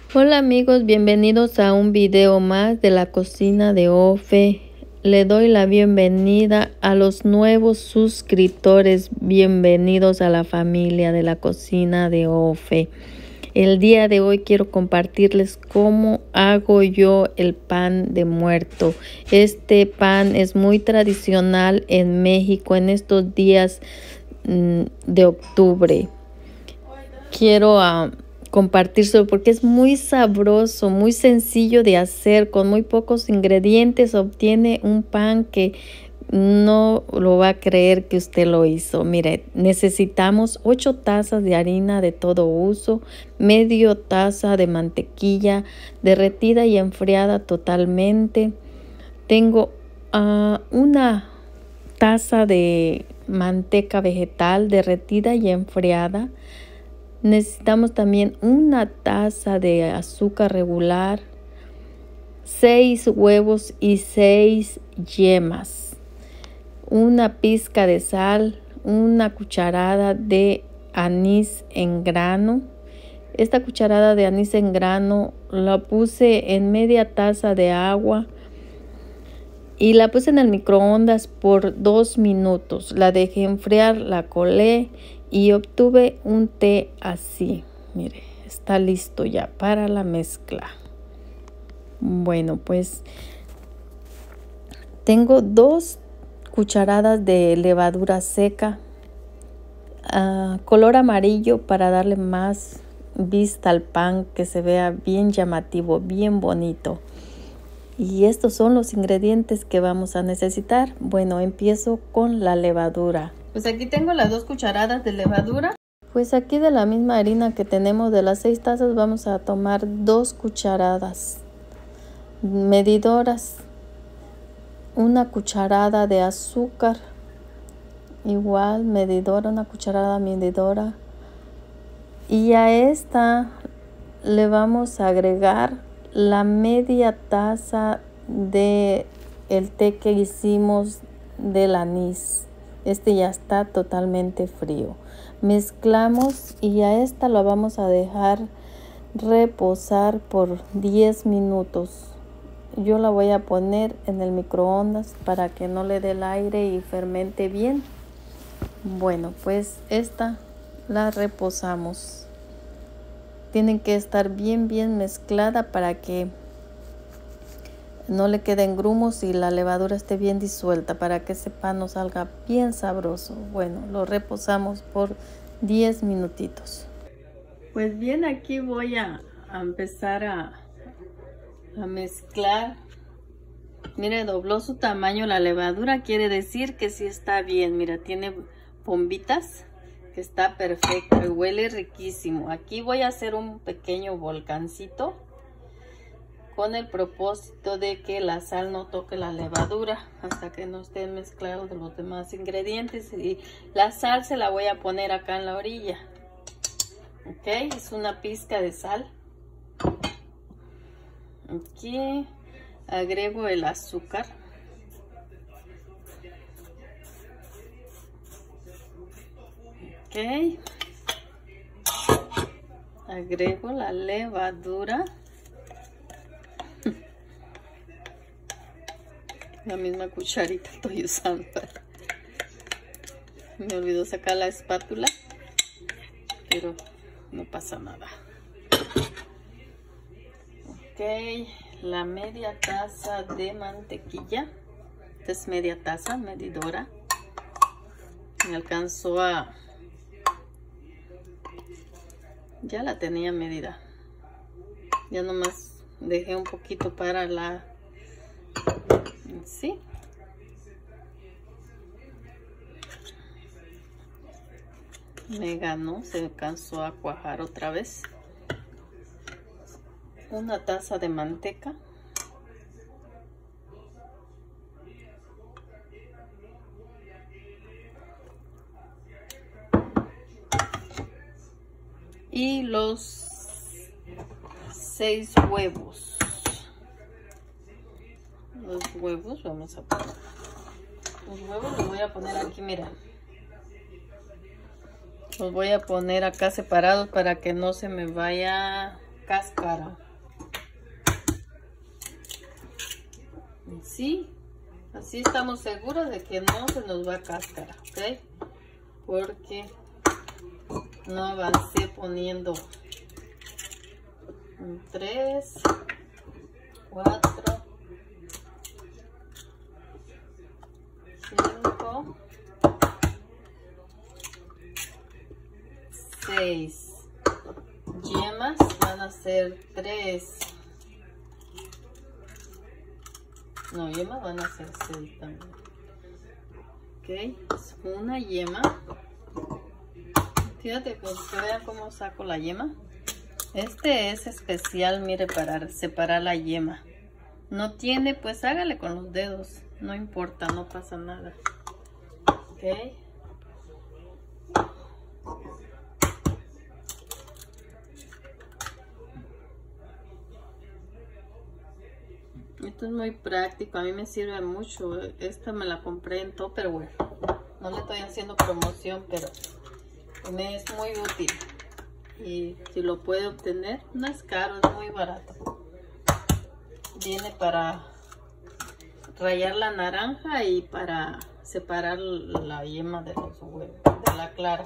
Hola amigos, bienvenidos a un video más de la cocina de Ofe. Le doy la bienvenida a los nuevos suscriptores. Bienvenidos a la familia de la cocina de Ofe. El día de hoy quiero compartirles cómo hago yo el pan de muerto. Este pan es muy tradicional en México en estos días de octubre. Quiero compartírselo porque es muy sabroso, muy sencillo de hacer. Con muy pocos ingredientes obtiene un pan que no lo va a creer que usted lo hizo. Mire, necesitamos 8 tazas de harina de todo uso, medio taza de mantequilla derretida y enfriada totalmente. Tengo una taza de manteca vegetal derretida y enfriada. Necesitamos también una taza de azúcar regular, 6 huevos y 6 yemas, una pizca de sal, una cucharada de anís en grano. Esta cucharada de anís en grano la puse en media taza de agua y la puse en el microondas por 2 minutos. La dejé enfriar, la colé y obtuve un té así. Mire, está listo ya para la mezcla. Bueno, pues tengo 2 cucharadas de levadura seca, color amarillo para darle más vista al pan, que se vea bien llamativo, bien bonito. Y estos son los ingredientes que vamos a necesitar. Bueno, empiezo con la levadura. Pues aquí tengo las 2 cucharadas de levadura. Pues aquí de la misma harina que tenemos de las 6 tazas vamos a tomar 2 cucharadas medidoras, una cucharada de azúcar, igual medidora, una cucharada medidora, y a esta le vamos a agregar la media taza de el té que hicimos del anís. Este ya está totalmente frío. Mezclamos y a esta la vamos a dejar reposar por 10 minutos. Yo la voy a poner en el microondas para que no le dé el aire y fermente bien. Bueno, pues esta la reposamos. Tienen que estar bien mezclada para que no le queden grumos y la levadura esté bien disuelta, para que ese pan nos salga bien sabroso. Bueno, lo reposamos por 10 minutitos. Pues bien, aquí voy a empezar a mezclar. Mire, dobló su tamaño la levadura, quiere decir que sí está bien. Mira, tiene bombitas, que está perfecto y huele riquísimo. Aquí voy a hacer un pequeño volcancito con el propósito de que la sal no toque la levadura hasta que no esté mezclado de los demás ingredientes. Y la sal se la voy a poner acá en la orilla. Ok, es una pizca de sal. Aquí agrego el azúcar. Ok, agrego la levadura. La misma cucharita estoy usando. Me olvidó sacar la espátula, pero no pasa nada. Ok, la media taza de mantequilla. Esta es media taza, medidora. Me alcanzó a... Ya la tenía medida. Ya nomás dejé un poquito para la... ¿Sí? Me ganó, se alcanzó a cuajar otra vez. Una taza de manteca. Y los 6 huevos. Los huevos vamos a poner. Los huevos los voy a poner aquí, mira. Los voy a poner acá separados para que no se me vaya cáscara. Sí, así estamos seguros de que no se nos va a cáscara, ¿ok? Porque no avancé poniendo 3, 4, 5, 6 yemas, van a ser 3. No, yemas van a ser 6 también. Ok, es una yema. Fíjate, pues que vean cómo saco la yema. Este es especial, mire, para separar la yema. No tiene, pues hágale con los dedos. No importa, no pasa nada. Ok. Esto es muy práctico, a mí me sirve mucho. Esta me la compré en Tupperware. No le estoy haciendo promoción, pero me es muy útil. Y si lo puede obtener, no es caro, es muy barato. Viene para rallar la naranja y para separar la yema de los huevos, de la clara.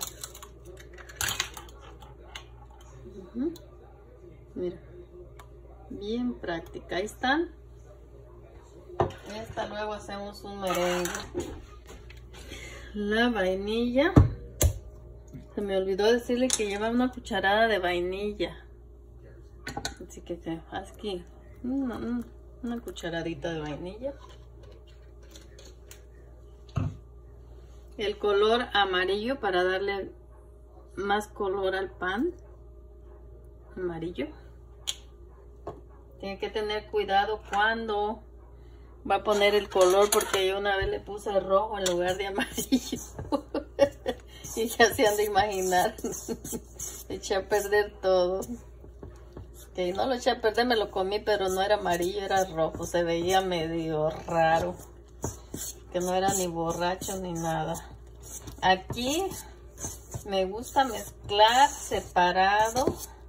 Mira, bien práctica. Ahí están. Esta luego hacemos un merengue. La vainilla, se me olvidó decirle que lleva una cucharada de vainilla, así que aquí una cucharadita de vainilla. El color amarillo para darle más color al pan, amarillo. Tiene que tener cuidado cuando va a poner el color, porque yo una vez le puse rojo en lugar de amarillo. Y ya se han de imaginar. Eché a perder todo. Que no lo eché a perder, me lo comí, pero no era amarillo, era rojo. Se veía medio raro. Que no era ni borracho ni nada. Aquí me gusta mezclar separado.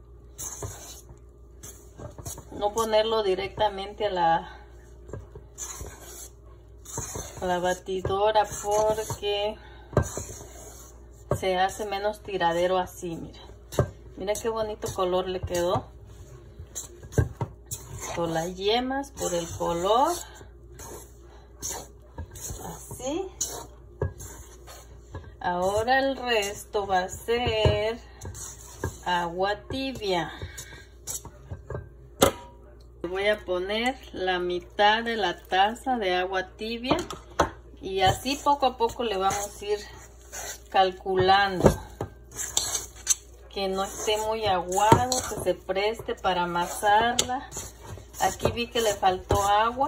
No ponerlo directamente a la batidora, porque se hace menos tiradero así. Mira qué bonito color le quedó por las yemas, por el color, así. Ahora el resto va a ser agua tibia. Voy a poner la mitad de la taza de agua tibia y así poco a poco le vamos a ir calculando que no esté muy aguado, que se preste para amasarla. Aquí vi que le faltó agua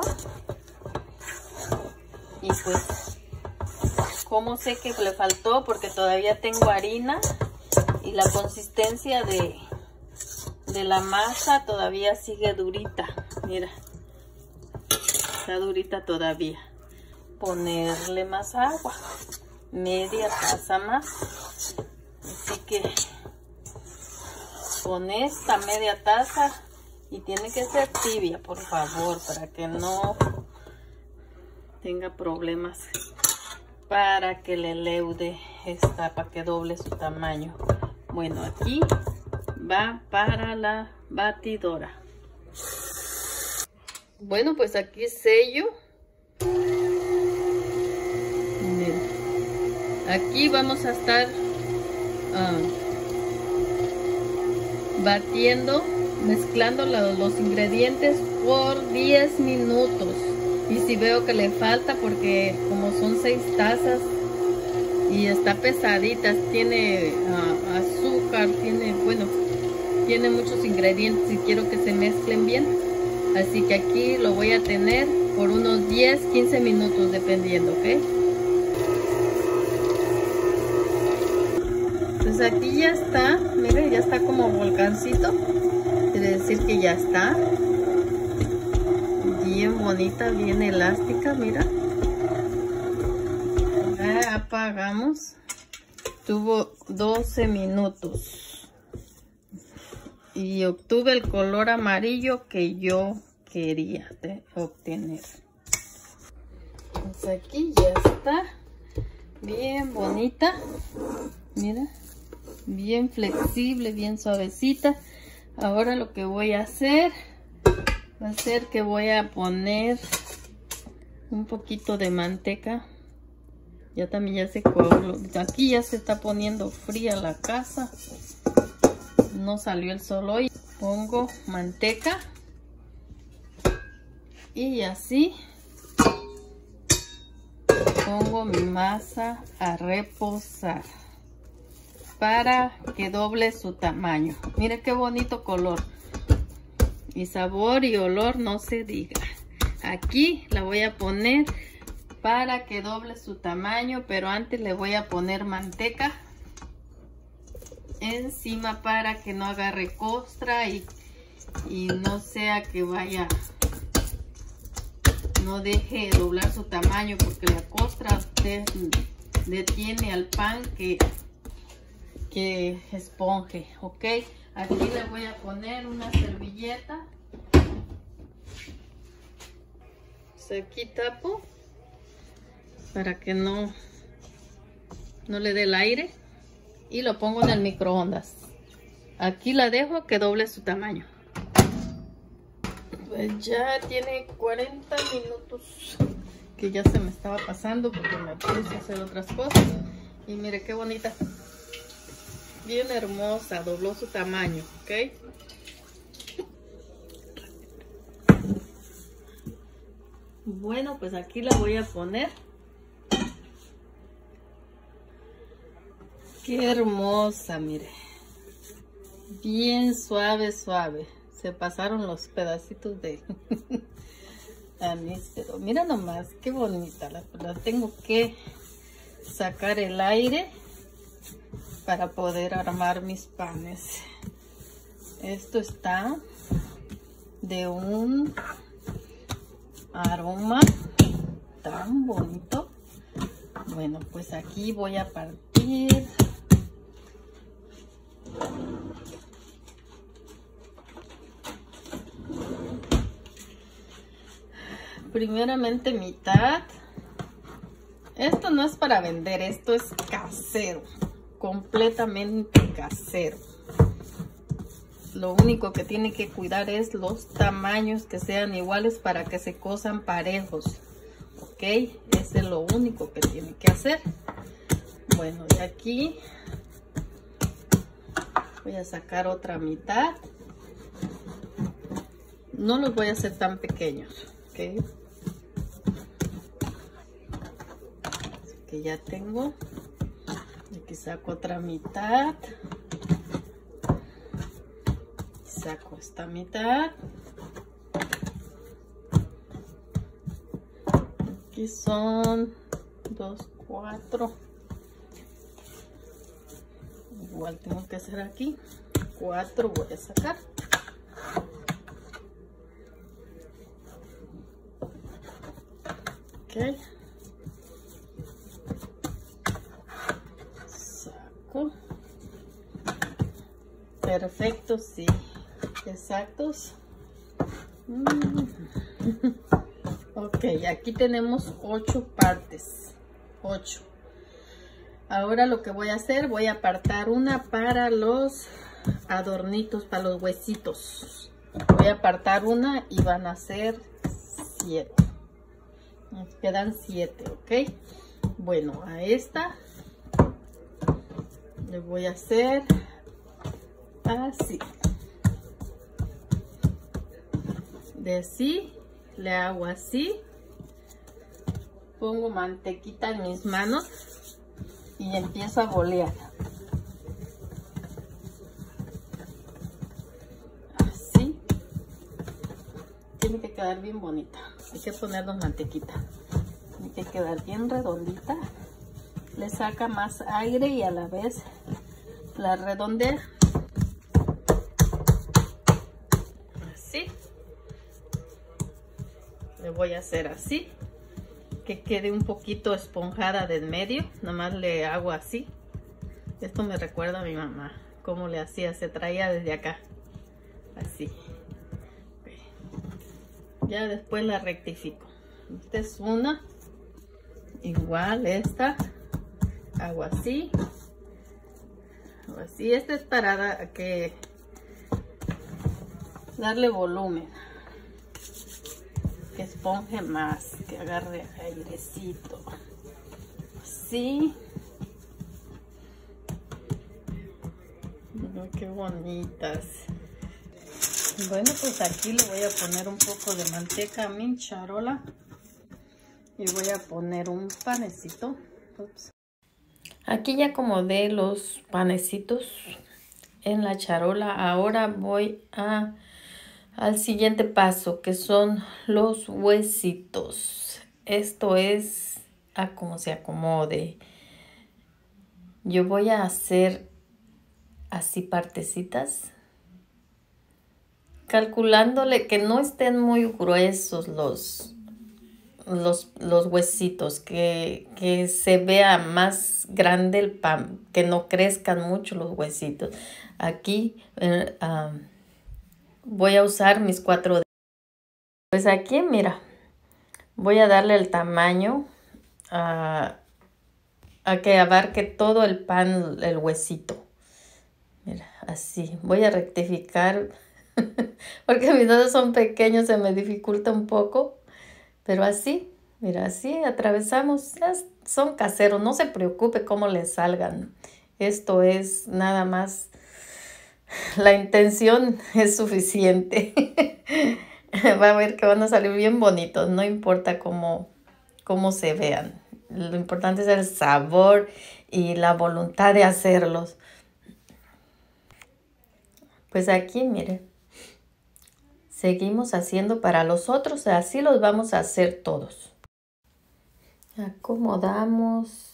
y pues, ¿cómo sé que le faltó? Porque todavía tengo harina y la consistencia de la masa todavía sigue durita. Mira, está durita todavía. Ponerle más agua, media taza más. Así que con esta media taza, y tiene que ser tibia, por favor, para que no tenga problemas, para que le leude esta, para que doble su tamaño. Bueno, aquí va para la batidora. Bueno, pues aquí sello. Miren, aquí vamos a estar batiendo, mezclando los ingredientes por 10 minutos. Y si veo que le falta, porque como son 6 tazas y está pesadita, tiene azúcar, tiene muchos ingredientes y quiero que se mezclen bien. Así que aquí lo voy a tener por unos 10-15 minutos dependiendo, ¿ok? Pues aquí ya está, miren, ya está como volcancito. Quiere decir que ya está. Bien bonita, bien elástica, mira. Ya apagamos. Tuvo 12 minutos. y obtuve el color amarillo que yo quería obtener. Pues aquí ya está bien bonita, mira, bien flexible, bien suavecita. Ahora lo que voy a hacer va a ser que voy a poner un poquito de manteca. Ya también ya se coaguló. Aquí ya se está poniendo fría la casa. No salió el sol hoy. Pongo manteca. Y así pongo mi masa a reposar para que doble su tamaño. Mire qué bonito color. Y sabor y olor no se diga. Aquí la voy a poner para que doble su tamaño, pero antes le voy a poner manteca encima para que no agarre costra y no sea que vaya, no deje doblar su tamaño, porque la costra detiene al pan que esponje. Ok, aquí le voy a poner una servilleta. Pues aquí tapo para que no le dé el aire y lo pongo en el microondas. Aquí la dejo que doble su tamaño. Pues ya tiene 40 minutos que ya se me estaba pasando porque me puse a hacer otras cosas. Y mire qué bonita, bien hermosa, dobló su tamaño. Ok, bueno, pues aquí la voy a poner. Qué hermosa, mire. Bien suave, suave. Se pasaron los pedacitos de anís, pero mira nomás, qué bonita. La tengo que sacar el aire para poder armar mis panes. Esto está de un aroma tan bonito. Bueno, pues aquí voy a partir. Primeramente mitad. Esto no es para vender, esto es casero, completamente casero. Lo único que tiene que cuidar es los tamaños, que sean iguales para que se cosan parejos. Ok, ese es lo único que tiene que hacer. Bueno, de aquí voy a sacar otra mitad. No los voy a hacer tan pequeños. Ok, que ya tengo. Aquí saco otra mitad. Saco esta mitad. Aquí son 2, 4. Igual tengo que hacer aquí 4. Voy a sacar. Ok. Saco. Perfecto, sí. Exactos. Ok, aquí tenemos 8 partes. 8. Ahora lo que voy a hacer, voy a apartar una para los adornitos, para los huesitos. Voy a apartar una y van a ser 7. Nos quedan 7, ok. Bueno, a esta le voy a hacer así. De así, le hago así. Pongo mantequita en mis manos y empiezo a bolear. Así. Tiene que quedar bien bonita. Hay que ponernos mantequita. Tiene que quedar bien redondita. Le saca más aire y a la vez la redondea. Así. Le voy a hacer así. Que quede un poquito esponjada del medio. Nomás le hago así. Esto me recuerda a mi mamá. Cómo le hacía. Se traía desde acá. así. Ya después la rectifico. Esta es una. Igual esta. Hago así. Hago así. Esta es para que darle volumen. Que esponje más. Que agarre airecito. Así. Oh, qué bonitas. Bueno, pues aquí le voy a poner un poco de manteca a mi charola. Y voy a poner un panecito. Ups. Aquí ya acomodé los panecitos en la charola. Ahora voy al siguiente paso, que son los huesitos. Esto es a como se acomode. Yo voy a hacer así partecitas, calculándole que no estén muy gruesos los huesitos, que se vea más grande el pan, que no crezcan mucho los huesitos. Aquí voy a usar mis 4 dedos. Pues aquí, mira, voy a darle el tamaño a que abarque todo el pan, el huesito. Mira, así. Voy a rectificar porque mis dedos son pequeños, se me dificulta un poco. Pero así, mira, así atravesamos. Son caseros, no se preocupe cómo les salgan. Esto es nada más, la intención es suficiente. Va a ver que van a salir bien bonitos, no importa cómo se vean. Lo importante es el sabor y la voluntad de hacerlos. Pues aquí, mire. Seguimos haciendo para los otros, así los vamos a hacer todos. Acomodamos.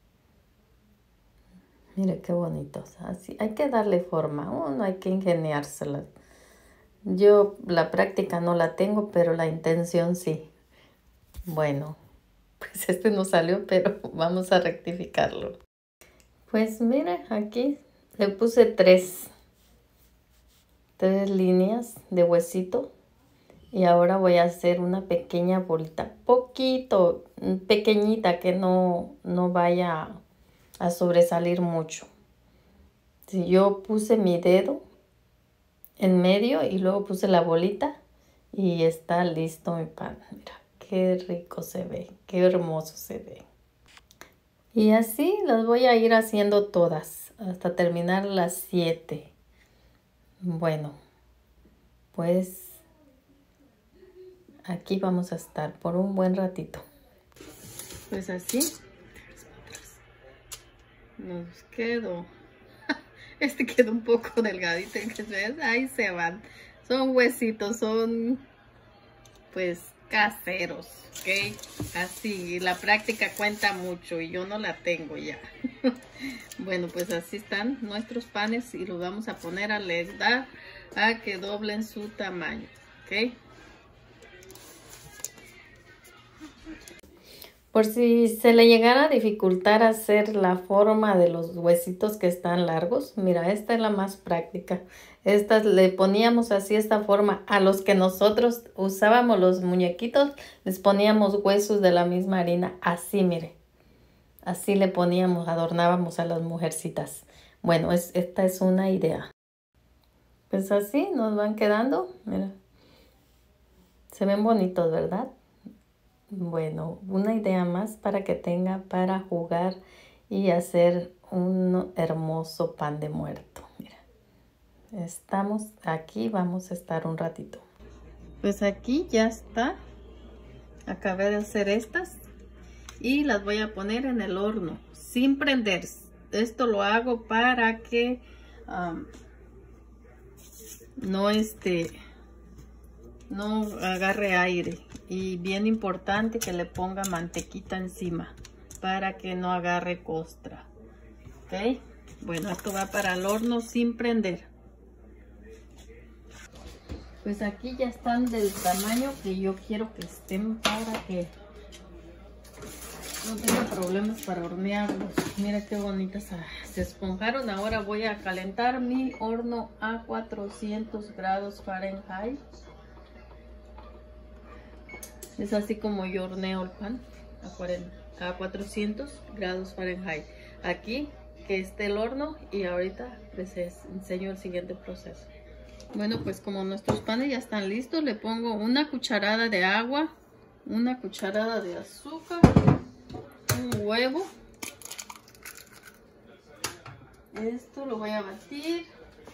Mire qué bonitos. Así hay que darle forma. Uno hay que ingeniárselas. Yo la práctica no la tengo, pero la intención sí. Bueno, pues este no salió, pero vamos a rectificarlo. Pues mire, aquí le puse 3 líneas de huesito. Y ahora voy a hacer una pequeña bolita, poquito, pequeñita, que no vaya a sobresalir mucho. Si yo puse mi dedo en medio y luego puse la bolita y está listo mi pan. Mira, qué rico se ve, qué hermoso se ve. Y así las voy a ir haciendo todas hasta terminar las 7. Bueno, pues aquí vamos a estar por un buen ratito. Pues así nos quedó. Este quedó un poco delgadito, ahí se van. Son huesitos, son pues caseros, ¿ok? Así, la práctica cuenta mucho y yo no la tengo ya. Bueno, pues así están nuestros panes y los vamos a poner a dar a que doblen su tamaño, ¿ok? Por si se le llegara a dificultar hacer la forma de los huesitos que están largos, mira, esta es la más práctica. Estas le poníamos así esta forma. A los que nosotros usábamos los muñequitos, les poníamos huesos de la misma harina. Así, mire. Así le poníamos, adornábamos a las mujercitas. Bueno, esta es una idea. Pues así nos van quedando, mira. Se ven bonitos, ¿verdad? Bueno, una idea más para que tenga para jugar y hacer un hermoso pan de muerto. Mira, estamos aquí, vamos a estar un ratito. Pues aquí ya está. Acabé de hacer estas y las voy a poner en el horno sin prender. Esto lo hago para que no agarre aire, y bien importante que le ponga mantequita encima para que no agarre costra. Ok, bueno, esto va para el horno sin prender. Pues aquí ya están del tamaño que yo quiero que estén para que no tengo problemas para hornearlos. Mira qué bonitas se esponjaron. Ahora voy a calentar mi horno a 400 grados Fahrenheit. Es así como yo horneo el pan, a 400 grados Fahrenheit. Aquí que esté el horno y ahorita les enseño el siguiente proceso. Bueno, pues como nuestros panes ya están listos, le pongo una cucharada de agua, una cucharada de azúcar, un huevo. Esto lo voy a batir.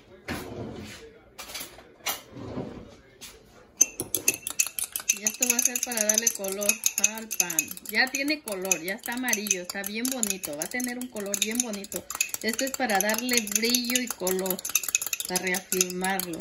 Y esto va a ser para darle color al pan. Ya tiene color, ya está amarillo, está bien bonito. Va a tener un color bien bonito. Esto es para darle brillo y color, para reafirmarlo.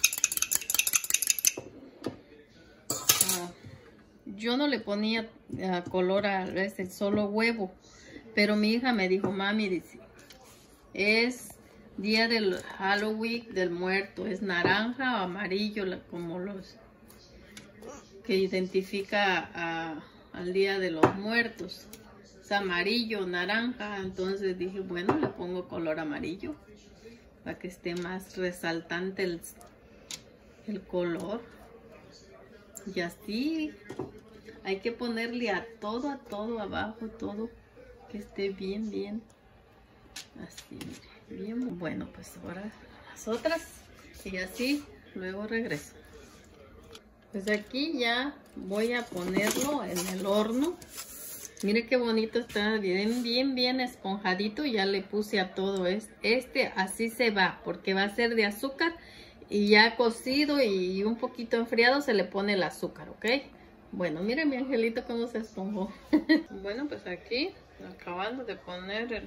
Yo no le ponía color a este solo huevo, pero mi hija me dijo, mami, dice, es día del Halloween del muerto, es naranja o amarillo, como los que identifica al día de los muertos. Es amarillo, naranja. Entonces dije, bueno, le pongo color amarillo para que esté más resaltante el color. Y así hay que ponerle a todo abajo, todo que esté bien así, bien bueno. Pues ahora las otras y así luego regreso. Pues aquí ya voy a ponerlo en el horno. Mire qué bonito está, bien esponjadito. Ya le puse a todo así se va, porque va a ser de azúcar. Y ya cocido y un poquito enfriado se le pone el azúcar, ¿ok? Bueno, miren mi angelito cómo se esponjó. Bueno, pues aquí acabando de poner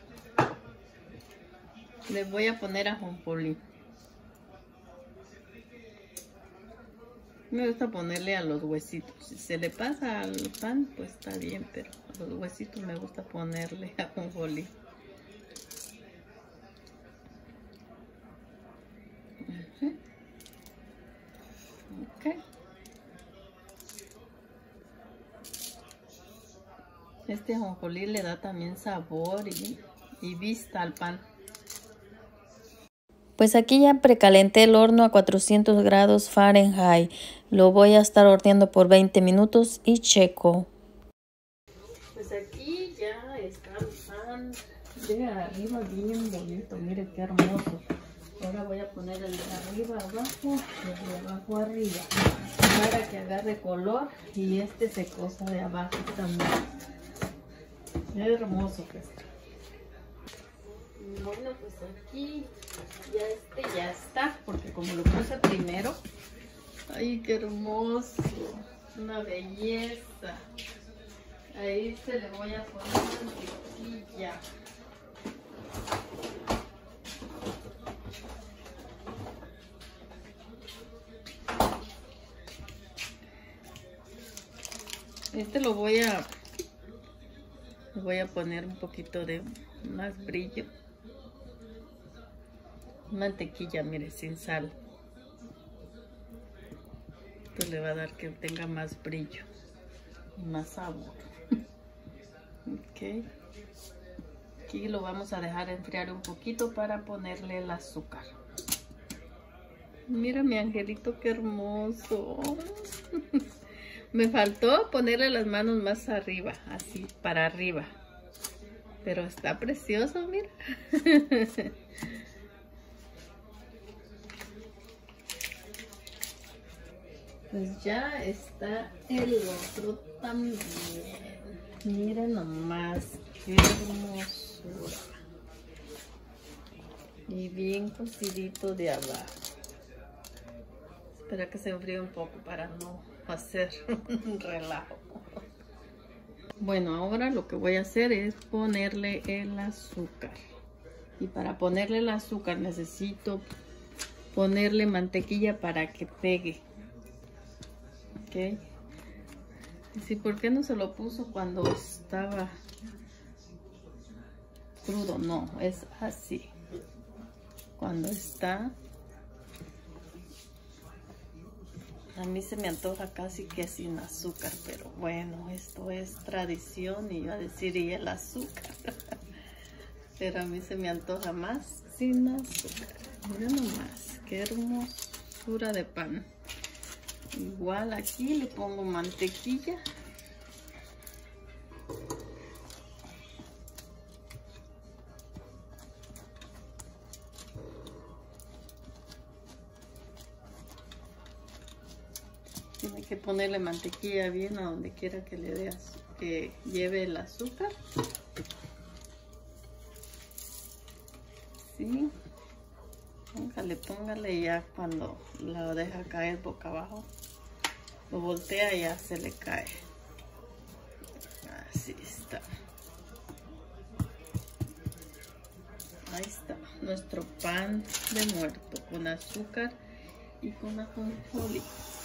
le voy a poner ajonjolí. Me gusta ponerle a los huesitos. Si se le pasa al pan, pues está bien, pero a los huesitos me gusta ponerle ajonjolí. Ok. Este ajonjolí le da también sabor y vista al pan. Pues aquí ya precalenté el horno a 400 grados Fahrenheit. Lo voy a estar horneando por 20 minutos y checo. Pues aquí ya está el pan de arriba bien bonito. Mire qué hermoso. Ahora voy a poner el de arriba abajo y el de abajo arriba para que agarre color y se cosa de abajo también. Qué hermoso que está. Bueno, pues aquí ya está, porque como lo puse primero. Ay, qué hermoso, una belleza. Ahí se le voy a poner mantequilla. Lo voy a poner un poquito de más brillo. Mantequilla, mire, sin sal. Esto le va a dar que tenga más brillo y más sabor. Ok. Aquí lo vamos a dejar enfriar un poquito para ponerle el azúcar. Mira mi angelito, qué hermoso. Me faltó ponerle las manos más arriba, así, para arriba. Pero está precioso, mira. Pues ya está el otro también. Miren nomás, qué hermosura. Y bien cocidito de abajo. Espera que se enfríe un poco para no hacer un relajo. Bueno, ahora lo que voy a hacer es ponerle el azúcar. Y para ponerle el azúcar necesito ponerle mantequilla para que pegue. Ok. Sí, ¿por qué no se lo puso cuando estaba crudo? No, es así. Cuando está A mí se me antoja casi que sin azúcar, pero bueno, esto es tradición y iba a decir y el azúcar. Pero a mí se me antoja más sin azúcar. Miren nomás, qué hermosura de pan. Igual aquí le pongo mantequilla. Tiene que ponerle mantequilla bien a donde quiera que le dé que lleve el azúcar. Sí. Póngale ya cuando lo deja caer boca abajo. Lo voltea y ya se le cae. Así está. Ahí está nuestro pan de muerto con azúcar y con ajonjolí.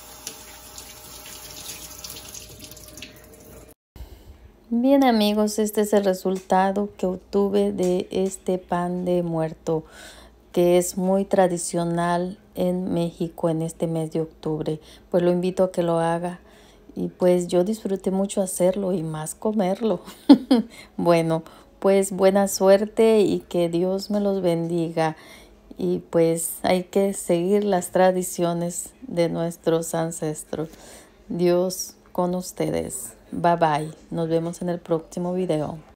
Bien amigos, este es el resultado que obtuve de este pan de muerto, que es muy tradicional en México en este mes de octubre. Pues lo invito a que lo haga y pues yo disfruté mucho hacerlo y más comerlo. Bueno, pues buena suerte y que Dios me los bendiga. Y pues hay que seguir las tradiciones de nuestros ancestros. Dios con ustedes. Bye bye. Nos vemos en el próximo video.